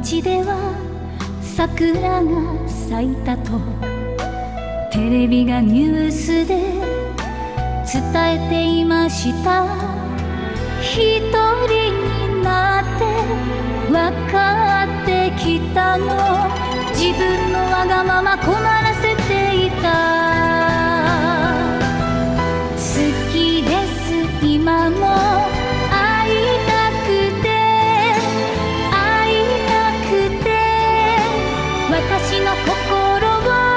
道では桜が咲いたとテレビがニュースで伝えていました。一人になって分かってきたの、自分のわがまま困らせていた。好きです今も会いたくて会いたくて、私の心は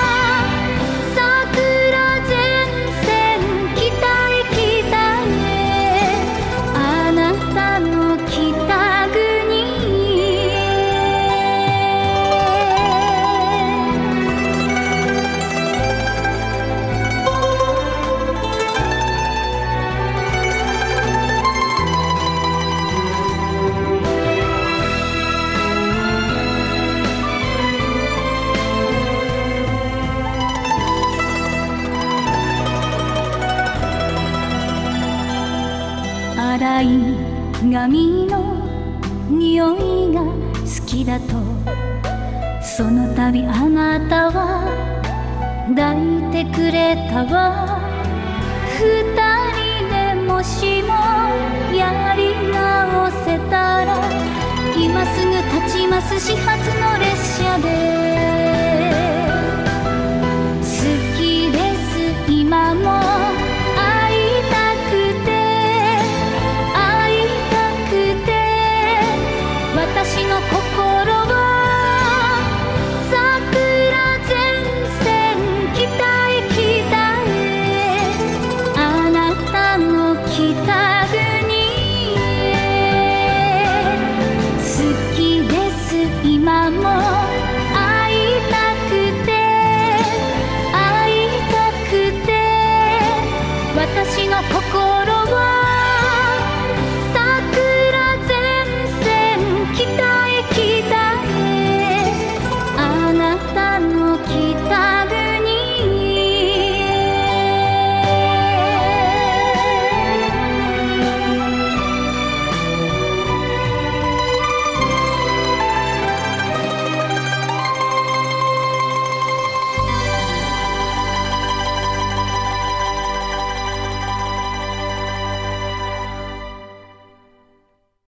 桜前線北へ北へ、あなたの北国粗い髪の匂いが好きだと、その度あなたは抱いてくれたわ。二人でもしもやり直せたら、今すぐ立ちます始発の列車で。好きです今も私の心は桜前線北へ北へ、あなたの北国へ。好きです今も会いたくて会いたくて、私の心は北へ北へ、あなたの北